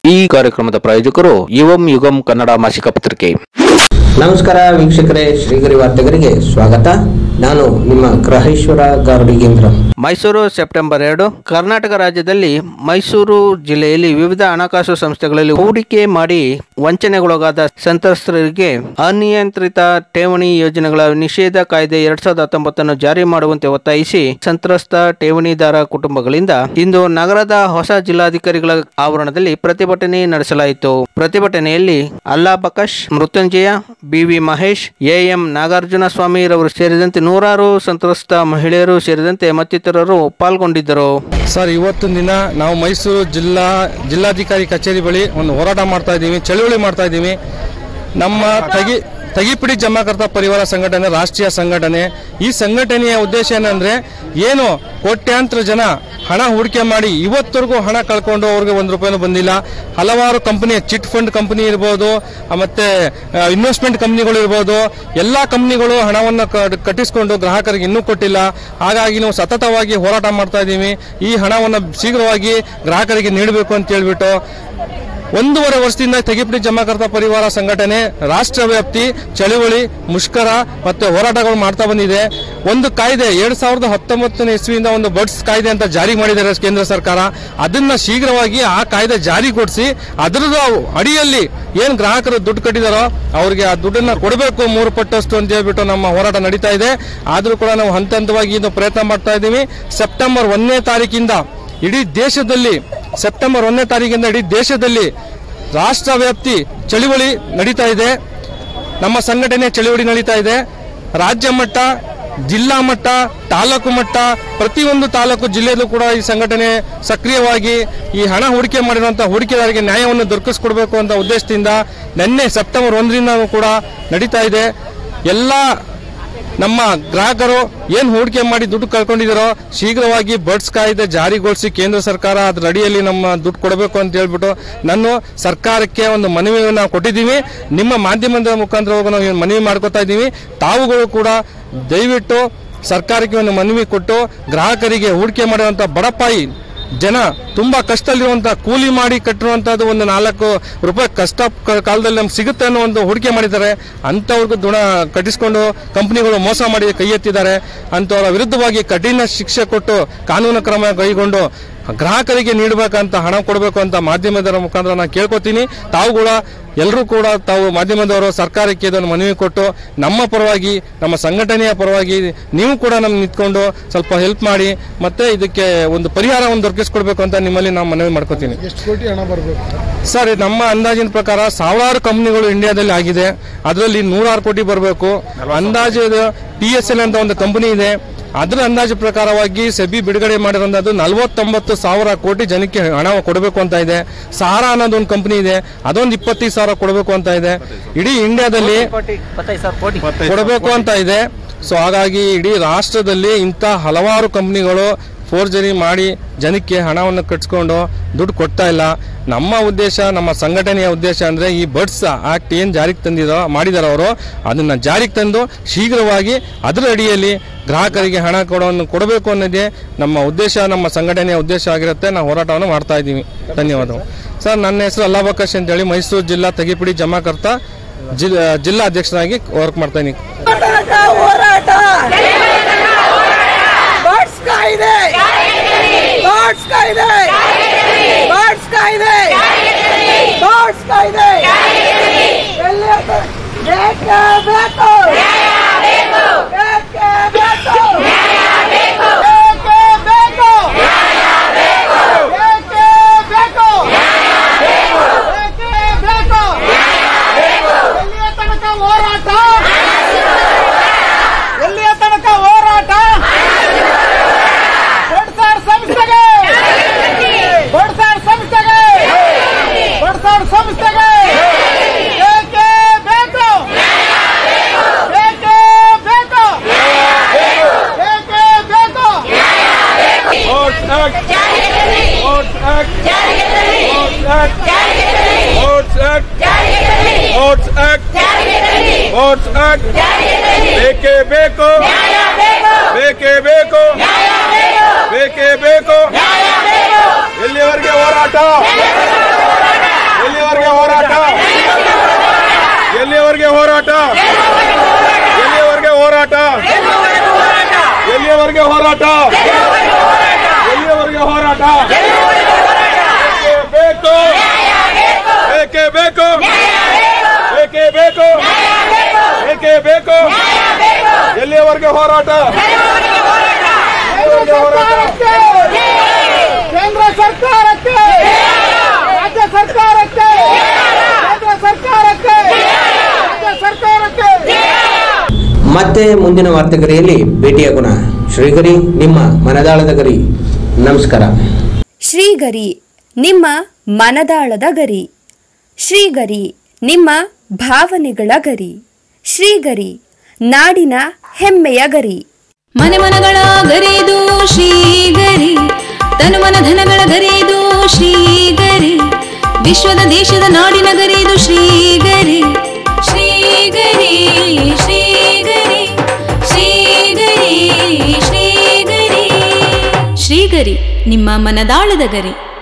ಈ ಕಾರ್ಯಕ್ರಮದ ಪ್ರಾಯೋಜಕರು ಯುವಂ ಯುಗಂ ಕನ್ನಡ ಮಾಸಿಕ ಪತ್ರಿಕೆ. ನಮಸ್ಕಾರ ವೀಕ್ಷಕರೇ, ಶ್ರೀಗರಿ ವಾರ್ತೆಗರಿಗೆ ಸ್ವಾಗತ. ನಾನು ನಿಮ್ಮ ಗ್ರಹೇಶ್ವರ ಗಾರುಡಿಗೇಂದ್ರ. ಮೈಸೂರು ಸೆಪ್ಟೆಂಬರ್ 2. ಕರ್ನಾಟಕ ರಾಜ್ಯದಲ್ಲಿ ಮೈಸೂರು ಜಿಲ್ಲೆಯಲ್ಲಿ ವಿವಿಧ ಹಣಕಾಸು ಸಂಸ್ಥೆಗಳಲ್ಲಿ ಹೂಡಿಕೆ ಮಾಡಿ ವಂಚನೆಗೊಳಗಾದ ಸಂತ್ರಸ್ತರಿಗೆ ಅನಿಯಂತ್ರಿತ ಠೇವಣಿ ಯೋಜನೆಗಳ ನಿಷೇಧ ಕಾಯ್ದೆ 2019 ಜಾರಿ ಮಾಡುವಂತೆ ಒತ್ತಾಯಿಸಿ ಸಂತ್ರಸ್ತ ಠೇವಣಿದಾರ ಕುಟುಂಬಗಳಿಂದ ಇಂದು ನಗರದ ಹೊಸ ಜಿಲ್ಲಾಧಿಕಾರಿಗಳ ಆವರಣದಲ್ಲಿ ಪ್ರತಿಭಟನೆ ನಡೆಸಲಾಯಿತು. ಪ್ರತಿಭಟನೆಯಲ್ಲಿ ಅಲ್ಲಾ ಬಕಶ್, ಮೃತ್ಯುಂಜಯ, ಬಿವಿ ಮಹೇಶ್, ಎಎಂ ನಾಗಾರ್ಜುನ ಸ್ವಾಮಿ ರವರು ಸೇರಿದಂತೆ ನೂರಾರು ಸಂತ್ರಸ್ತ ಮಹಿಳೆಯರು ಸೇರಿದಂತೆ ಮತ್ತಿತರರು ಪಾಲ್ಗೊಂಡಿದ್ದರು. ಸರ್, ಇವತ್ತಿನ ದಿನ ನಾವು ಮೈಸೂರು ಜಿಲ್ಲಾಧಿಕಾರಿ ಕಚೇರಿ ಬಳಿ ಒಂದು ಹೋರಾಟ ಮಾಡ್ತಾ ಇದ್ದೀವಿ, ಚಳುವಳಿ ಮಾಡ್ತಾ ಇದ್ದೀವಿ. ನಮ್ಮ ತಗಿಪಿಡಿ ಜಮಾಕರ್ತ ಪರಿವಾರ ಸಂಘಟನೆ ರಾಷ್ಟ್ರೀಯ ಸಂಘಟನೆ. ಈ ಸಂಘಟನೆಯ ಉದ್ದೇಶ ಏನಂದ್ರೆ, ಏನು ಕೋಟ್ಯಾಂತರ ಜನ ಹಣ ಹೂಡಿಕೆ ಮಾಡಿ ಇವತ್ತವರೆಗೂ ಹಣ ಕಳ್ಕೊಂಡು ಅವ್ರಿಗೆ ₹1 ಬಂದಿಲ್ಲ. ಹಲವಾರು ಕಂಪನಿ, ಚಿಟ್ ಫಂಡ್ ಕಂಪನಿ ಇರ್ಬೋದು, ಮತ್ತೆ ಇನ್ವೆಸ್ಟ್ಮೆಂಟ್ ಕಂಪನಿಗಳು ಇರ್ಬೋದು, ಎಲ್ಲ ಕಂಪನಿಗಳು ಹಣವನ್ನು ಕಟ್ಟಿಸಿಕೊಂಡು ಗ್ರಾಹಕರಿಗೆ ಇನ್ನೂ ಕೊಟ್ಟಿಲ್ಲ. ಹಾಗಾಗಿ ನಾವು ಸತತವಾಗಿ ಹೋರಾಟ ಮಾಡ್ತಾ ಇದ್ದೀವಿ. ಈ ಹಣವನ್ನು ಶೀಘ್ರವಾಗಿ ಗ್ರಾಹಕರಿಗೆ ನೀಡಬೇಕು ಅಂತ ಹೇಳ್ಬಿಟ್ಟು 1.5 ವರ್ಷದಿಂದ ತಗಿಪಿಡಿ ಜಮಾಕರ್ತ ಪರಿವಾರ ಸಂಘಟನೆ ರಾಷ್ಟ್ರ ವ್ಯಾಪ್ತಿ ಚಳುವಳಿ, ಮುಷ್ಕರ ಮತ್ತೆ ಹೋರಾಟಗಳು ಮಾಡ್ತಾ ಬಂದಿದೆ. ಒಂದು ಕಾಯ್ದೆ 2019 ಇಸ್ವಿಯಿಂದ ಒಂದು ಬಡ್ಸ್ ಕಾಯ್ದೆ ಅಂತ ಜಾರಿ ಮಾಡಿದ್ದಾರೆ ಕೇಂದ್ರ ಸರ್ಕಾರ. ಅದನ್ನ ಶೀಘ್ರವಾಗಿ ಆ ಕಾಯ್ದೆ ಜಾರಿಗೊಳಿಸಿ ಅದರದ ಅಡಿಯಲ್ಲಿ ಏನ್ ಗ್ರಾಹಕರು ದುಡ್ಡು ಕಟ್ಟಿದಾರೋ ಅವ್ರಿಗೆ ಆ ದುಡ್ಡನ್ನ ಕೊಡಬೇಕು 3 ಪಟ್ಟಷ್ಟು ಅಂತ ಹೇಳ್ಬಿಟ್ಟು ನಮ್ಮ ಹೋರಾಟ ನಡೀತಾ ಇದೆ. ಆದ್ರೂ ಕೂಡ ನಾವು ಹಂತ ಹಂತವಾಗಿ ಇದು ಪ್ರಯತ್ನ ಮಾಡ್ತಾ ಇದ್ದೀವಿ. ಸೆಪ್ಟೆಂಬರ್ 1ನೇ ತಾರೀಕಿಂದ ಇಡೀ ದೇಶದಲ್ಲಿ ರಾಷ್ಟ್ರ ವ್ಯಾಪ್ತಿ ಚಳುವಳಿ ನಡೀತಾ ಇದೆ. ನಮ್ಮ ಸಂಘಟನೆ ಚಳುವಳಿ ನಡೀತಾ ಇದೆ. ರಾಜ್ಯ ಮಟ್ಟ, ಜಿಲ್ಲಾ ಮಟ್ಟ, ತಾಲೂಕು ಮಟ್ಟ, ಪ್ರತಿಯೊಂದು ತಾಲೂಕು ಜಿಲ್ಲೆಯಲ್ಲೂ ಕೂಡ ಈ ಸಂಘಟನೆ ಸಕ್ರಿಯವಾಗಿ ಈ ಹಣ ಹೂಡಿಕೆ ಮಾಡಿರುವಂತಹ ಹೂಡಿಕೆದಾರರಿಗೆ ನ್ಯಾಯವನ್ನು ದೊರಕಿಸಿಕೊಡಬೇಕು ಅಂತ ಉದ್ದೇಶದಿಂದ ನಿನ್ನೆ ಸೆಪ್ಟೆಂಬರ್ 1ರಿಂದ ಕೂಡ ನಡೀತಾ ಇದೆ. ಎಲ್ಲ ನಮ್ಮ ಗ್ರಾಹಕರು ಏನು ಹೂಡಿಕೆ ಮಾಡಿ ದುಡ್ಡು ಕಳ್ಕೊಂಡಿದ್ದಾರೋ ಶೀಘ್ರವಾಗಿ ಬಡ್ಸ್ ಕಾಯ್ದೆ ಜಾರಿಗೊಳಿಸಿ ಕೇಂದ್ರ ಸರ್ಕಾರ ಅದರ ಅಡಿಯಲ್ಲಿ ನಮ್ಮ ದುಡ್ಡು ಕೊಡಬೇಕು ಅಂತ ಹೇಳ್ಬಿಟ್ಟು ನಾನು ಸರ್ಕಾರಕ್ಕೆ ಒಂದು ಮನವಿಯನ್ನು ಕೊಟ್ಟಿದ್ದೀವಿ. ನಿಮ್ಮ ಮಾಧ್ಯಮದ ಮುಖಾಂತರ ನಾವು ಮನವಿ ಮಾಡ್ಕೊತಾ ಇದ್ದೀವಿ. ತಾವುಗಳು ಕೂಡ ದಯವಿಟ್ಟು ಸರ್ಕಾರಕ್ಕೆ ಒಂದು ಮನವಿ ಕೊಟ್ಟು ಗ್ರಾಹಕರಿಗೆ ಹೂಡಿಕೆ ಮಾಡುವಂಥ ಬಡಪಾಯಿ ಜನ ತುಂಬಾ ಕಷ್ಟದಲ್ಲಿರುವಂತಹ ಕೂಲಿ ಮಾಡಿ ಕಟ್ಟಿರುವಂತದ್ದು ಒಂದು ₹4 ಕಷ್ಟ ಕಾಲದಲ್ಲಿ ನಮ್ಗೆ ಸಿಗುತ್ತೆ ಅನ್ನೋ ಒಂದು ಹೂಡಿಕೆ ಮಾಡಿದ್ದಾರೆ. ಅಂತವ್ರಿಗೂ ದುಣ ಕಟ್ಟಿಸ್ಕೊಂಡು ಕಂಪನಿಗಳು ಮೋಸ ಮಾಡಿ ಕೈ ಎತ್ತಿದ್ದಾರೆ. ಅಂತವರ ವಿರುದ್ಧವಾಗಿ ಕಠಿಣ ಶಿಕ್ಷೆ ಕೊಟ್ಟು ಕಾನೂನು ಕ್ರಮ ಕೈಗೊಂಡು ಗ್ರಾಹಕರಿಗೆ ನೀಡಬೇಕಂತ ಹಣ ಕೊಡಬೇಕು ಅಂತ ಮಾಧ್ಯಮದವರ ಮುಖಾಂತರ ನಾನು ಕೇಳ್ಕೊತೀನಿ. ಎಲ್ಲರೂ ಕೂಡ ತಾವು ಮಾಧ್ಯಮದವರು ಸರ್ಕಾರಕ್ಕೆ ಇದನ್ನು ಮನವಿ ಕೊಟ್ಟು ನಮ್ಮ ಪರವಾಗಿ, ನಮ್ಮ ಸಂಘಟನೆಯ ಪರವಾಗಿ ನೀವು ಕೂಡ ನಮ್ಗೆ ನಿಂತ್ಕೊಂಡು ಸ್ವಲ್ಪ ಹೆಲ್ಪ್ ಮಾಡಿ ಮತ್ತೆ ಇದಕ್ಕೆ ಒಂದು ಪರಿಹಾರವನ್ನು ದೊರಕಿಸ್ಕೊಡ್ಬೇಕು ಅಂತ ನಿಮ್ಮಲ್ಲಿ ನಾನು ಮನವಿ ಮಾಡ್ಕೋತೀನಿ. ಎಷ್ಟು ಕೋಟಿ ಹಣ ಬರಬೇಕು ಸರ್? ನಮ್ಮ ಅಂದಾಜಿನ ಪ್ರಕಾರ ಸಾವಿರಾರು ಕಂಪನಿಗಳು ಇಂಡಿಯಾದಲ್ಲಿ ಆಗಿದೆ. ಅದರಲ್ಲಿ 106 ಕೋಟಿ ಬರಬೇಕು. ಅಂದಾಜು PSL ಅಂತ ಒಂದು ಕಂಪನಿ ಇದೆ. ಅದರ ಅಂದಾಜು ಪ್ರಕಾರವಾಗಿ ಸೆಬಿ ಬಿಡುಗಡೆ ಮಾಡಿರೋದು 49,000 ಕೋಟಿ ಜನಕ್ಕೆ ಹಣ ಕೊಡಬೇಕು ಅಂತ ಇದೆ. ಸಹಾರಾ ಅನ್ನೋದು ಒಂದು ಕಂಪನಿ ಇದೆ, ಅದೊಂದು 25,000 ಕೊಡಬೇಕು ಅಂತ ಇದೆ. ಇಡೀ ಇಂಡಿಯಾದಲ್ಲಿ ಕೊಡಬೇಕು ಅಂತ ಇದೆ. ಸೊ ಹಾಗಾಗಿ ಇಡೀ ರಾಷ್ಟ್ರದಲ್ಲಿ ಇಂಥ ಹಲವಾರು ಕಂಪನಿಗಳು ಫೋರ್ಜರಿ ಮಾಡಿ ಜನಕ್ಕೆ ಹಣವನ್ನು ಕಟ್ಸ್ಕೊಂಡು ದುಡ್ಡು ಕೊಡ್ತಾ ಇಲ್ಲ. ನಮ್ಮ ಉದ್ದೇಶ, ನಮ್ಮ ಸಂಘಟನೆಯ ಉದ್ದೇಶ ಅಂದ್ರೆ ಈ ಬಡ್ಸ್ ಆಕ್ಟ್ ಏನ್ ಜಾರಿಗೆ ಮಾಡಿದಾರ ಅವರು ಅದನ್ನ ಜಾರಿಗೆ ತಂದು ಶೀಘ್ರವಾಗಿ ಅದರ ಅಡಿಯಲ್ಲಿ ಗ್ರಾಹಕರಿಗೆ ಹಣ ಕೊಡಬೇಕು ಅನ್ನೋದೇ ನಮ್ಮ ಉದ್ದೇಶ, ನಮ್ಮ ಸಂಘಟನೆಯ ಉದ್ದೇಶ ಆಗಿರುತ್ತೆ. ನಾವು ಹೋರಾಟವನ್ನು ಮಾಡ್ತಾ ಇದ್ದೀವಿ. ಧನ್ಯವಾದಗಳು ಸರ್. ನನ್ನ ಹೆಸರು ಅಲ್ಲಾ ಬಕಶ್ ಅಂತೇಳಿ ಮೈಸೂರು ಜಿಲ್ಲಾ ತಗಿಪಿಡಿ ಜಮಾಕರ್ತ ಜಿಲ್ಲಾ ಅಧ್ಯಕ್ಷರಾಗಿ ವರ್ಕ್ ಮಾಡ್ತಾ ಇದ್ದೀನಿ. ಎಲ್ಲಿವರೆಗೆ ಹೋರಾಟ? ಹೋರಾಟ ಎಲ್ಲಿಯವರೆಗೆ ಹೋರಾಟ ಎಲ್ಲಿಯವರೆಗೆ ಹೋರಾಟ ಎಲ್ಲಿಯವರೆಗೆ ಹೋರಾಟ ಬೇಕು ಬೇಕೇ ಬೇಕು ಬೇಕೇ ಬೇಕು ಬೇಕೇ ಬೇಕು ಎಲ್ಲಿಯವರೆಗೆ ಹೋರಾಟ ಕೇಂದ್ರ ಸರ್ಕಾರಕ್ಕೆ ರಾಜ್ಯ ಸರ್ಕಾರಕ್ಕೆ ಕೇಂದ್ರ ಸರ್ಕಾರಕ್ಕೆ ರಾಜ್ಯ ಸರ್ಕಾರಕ್ಕೆ. ಮತ್ತೆ ಮುಂದಿನ ವಾರ್ತೆಗರಿಯಲ್ಲಿ ಭೇಟಿಯಾಗೋಣ. ಶ್ರೀಗರಿ ನಿಮ್ಮ ಮನದಾಳದ ಗರಿ. ನಮಸ್ಕಾರ. ಶ್ರೀಗರಿ ನಿಮ್ಮ ಮನದಾಳದ ಗರಿ. ಶ್ರೀಗರಿ ನಿಮ್ಮ ಭಾವನೆಗಳ ಗರಿ. ಶ್ರೀಗರಿ ನಾಡಿನ ಹೆಮ್ಮೆಯ ಗರಿ. ಮನೆ ಮನಗಳ ಗರಿದು ಶ್ರೀಗರಿ, ತನು ಮನ ಧನಗಳ ಗರಿದು ಶ್ರೀಗರಿ, ವಿಶ್ವದ ದೇಶದ ನಾಡಿನ ಗರಿದು ಶ್ರೀಗರಿ. ಶ್ರೀಗರಿ ಶ್ರೀಗರಿ ಶ್ರೀಗರಿ ಶ್ರೀಗರಿ ಶ್ರೀಗರಿ ನಿಮ್ಮ ಮನದಾಳದ ಗರಿ.